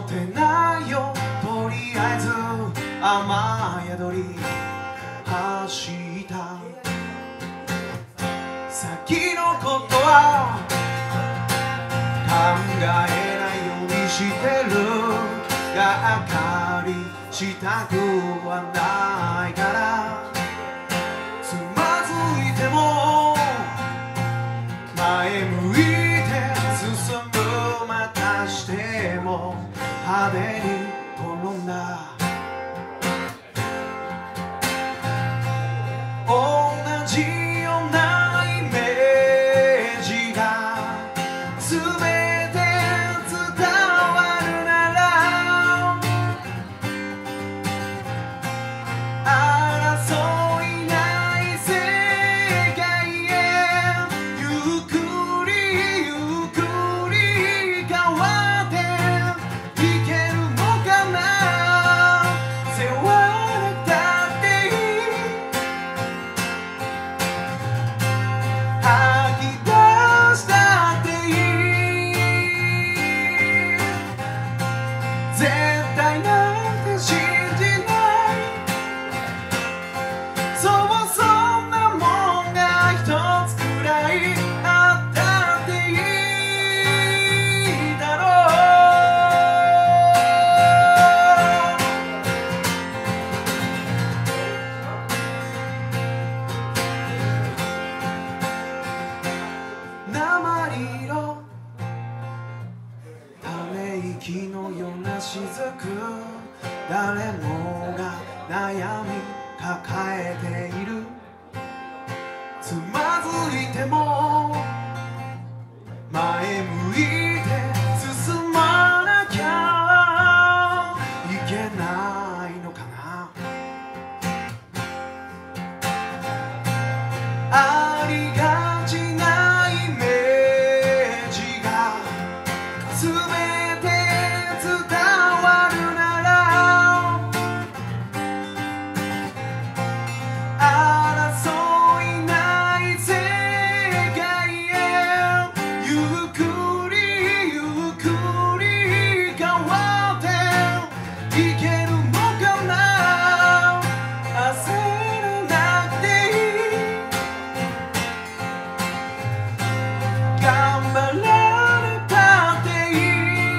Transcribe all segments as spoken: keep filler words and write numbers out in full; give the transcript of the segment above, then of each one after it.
ってないよとりあえず雨宿り走った先のことは考えないようにしてるが明かりしたくはないからつまずいても前向いて進むまたしても派手に転んだ同じようなイメージが全て伝わるなら争いない世界へゆっくりゆっくり変わっていけるのかな背負われたっていい吐き出したっていい絶対なんて信じないそうそんなもんが一つくらいあったっていいだろう鉛色ため息のような雫誰もが悩み抱えているつまずいても前向いて進まなきゃいけないのかなありがちなイメージが全て伝わるなら争いない世界へゆっくりゆっくり変わっていけるのかな焦らなくていい頑張られたってい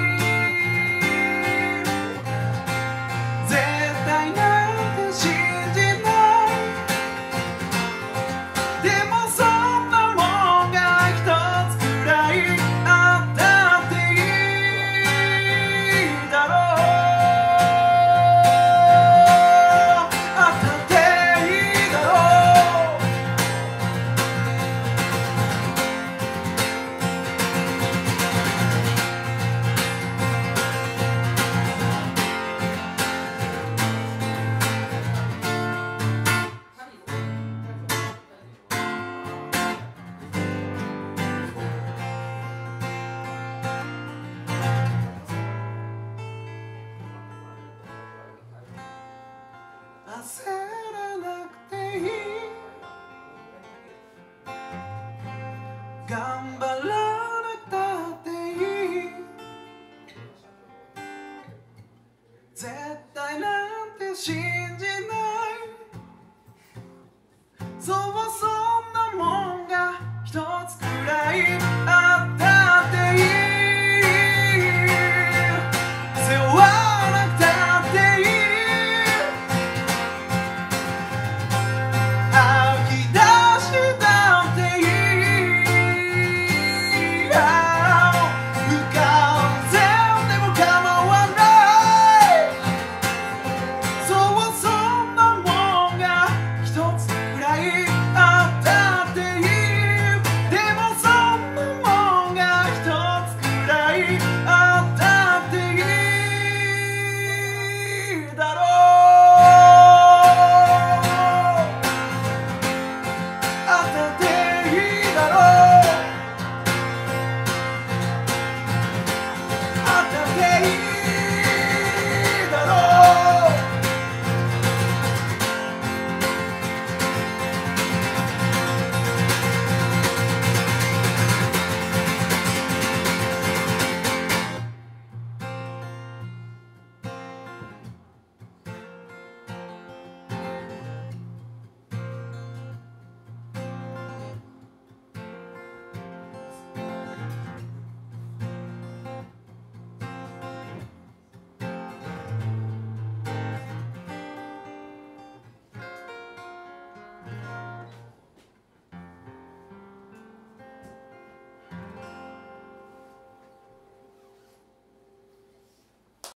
い絶対なんて信じないでもそんなもんが一つくらいあったっていいだろうあったっていいだろう焦らなくていい頑張られたっていい絶対なんて信